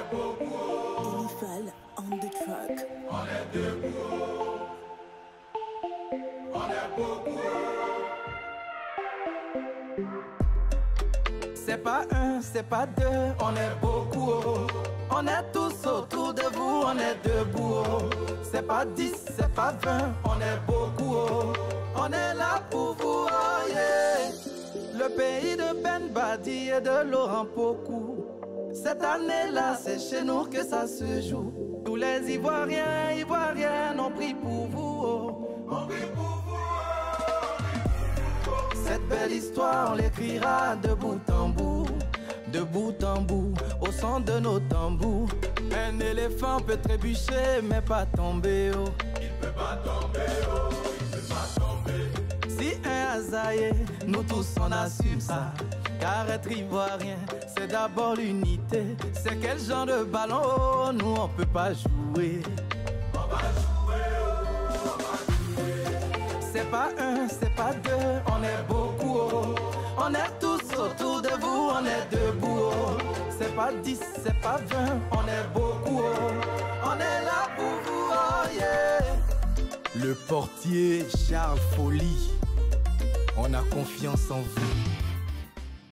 Denifal on the track. On est debout. On est beaucoup. C'est pas un, c'est pas deux, on est beaucoup. On est tous autour de vous, on est debout. C'est pas 10, c'est pas 20, on est beaucoup. On est là pour vous, oh yeah. Le pays de Ben Badi et de Laurent Pokou. Cette année-là, c'est chez nous que ça se joue. Tous les Ivoiriens, Ivoiriennes ont pris pour vous, oh. On prie pour vous. Cette belle histoire, on l'écrira de bout en bout. De bout en bout, au son de nos tambours. Un éléphant peut trébucher, mais pas tomber, oh. Il peut pas tomber, oh. Il peut pas tomber. Si un hasard, nous tous on assume ça. Car être ivoirien, c'est d'abord l'unité. C'est quel genre de ballon, oh, nous on peut pas jouer. On va jouer, oh. On va jouer. C'est pas un, c'est pas deux, on est beaucoup, oh. On est tous autour de vous, on est debout, oh. C'est pas 10, c'est pas 20, on est beaucoup, oh. On est là pour vous, oh yeah. Le portier Charles Folly, on a confiance en vous.